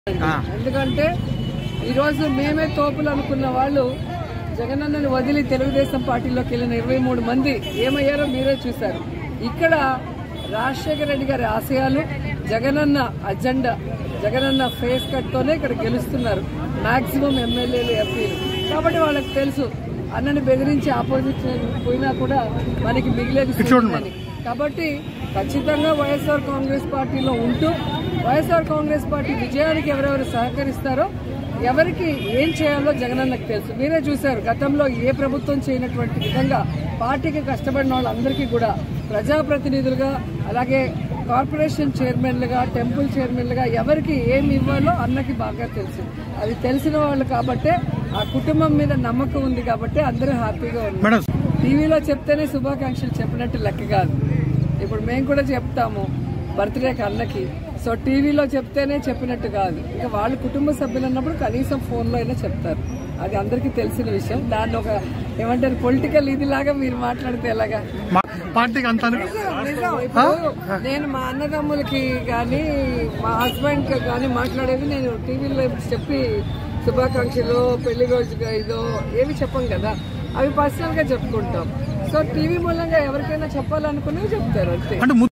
ఎందుకంటే ఈరోజు మేమే తోపులు అనుకున్న వాళ్ళు జగనన్నను వదిలి తెలుగుదేశం పార్టీలోకి వెళ్ళిన 23 మంది ఏమయ్యారో మీరే చూశారు. ఇక్కడ రాజశేఖర రెడ్డి గారి ఆశయాలు, జగనన్న అజెండా, జగనన్న ఫేస్ కట్తోనే ఇక్కడ గెలుస్తున్నారు మాక్సిమం ఎమ్మెల్యేలు, ఎంపీలు. కాబట్టి వాళ్ళకి తెలుసు అన్నని బెదిరించి ఆపోజిషన్ పోయినా కూడా మనకి మిగిలేది అని. కాబట్టి ఖచ్చితంగా వైఎస్ఆర్ కాంగ్రెస్ పార్టీలో ఉంటూ వైఎస్ఆర్ కాంగ్రెస్ పార్టీ విజయానికి ఎవరెవరు సహకరిస్తారో, ఎవరికి ఏం చేయాలో జగనన్నకు తెలుసు. మీరే చూశారు గతంలో ఏ ప్రభుత్వం చేయనటువంటి విధంగా పార్టీకి కష్టపడిన వాళ్ళందరికీ కూడా ప్రజాప్రతినిధులుగా, అలాగే కార్పొరేషన్ చైర్మన్లుగా, టెంపుల్ చైర్మన్లుగా ఎవరికి ఏమి ఇవ్వాలో అన్నకి బాగా తెలుసు. అది తెలిసిన వాళ్ళు కాబట్టే ఆ కుటుంబం మీద నమ్మకం ఉంది కాబట్టి అందరూ హ్యాపీగా ఉన్నారు. టీవీలో చెప్తేనే శుభాకాంక్షలు చెప్పినట్టు లెక్క కాదు. ఇప్పుడు మేము కూడా చెప్తాము బర్త్డేకి అన్నకి, సో టీవీలో చెప్తేనే చెప్పినట్టు కాదు. ఇంకా వాళ్ళ కుటుంబ సభ్యులు అన్నప్పుడు కనీసం ఫోన్లో అయినా చెప్తారు. అది అందరికీ తెలిసిన విషయం. దాన్ని ఒక ఏమంటారు పొలిటికల్ ఇది లాగా మీరు మాట్లాడితే ఎలాగా? నిజం. ఇప్పుడు నేను మా అన్నదమ్ములకి కానీ మా హస్బెండ్ కి కానీ మాట్లాడేది నేను టీవీలో చెప్పి శుభాకాంక్షలు, పెళ్లి రోజుగా ఇదో ఏమి చెప్పం కదా, అవి పర్సనల్ గా చెప్పుకుంటాం. సో టీవీ మూలంగా ఎవరికైనా చెప్పాలనుకునేవి చెప్తారు అంతే.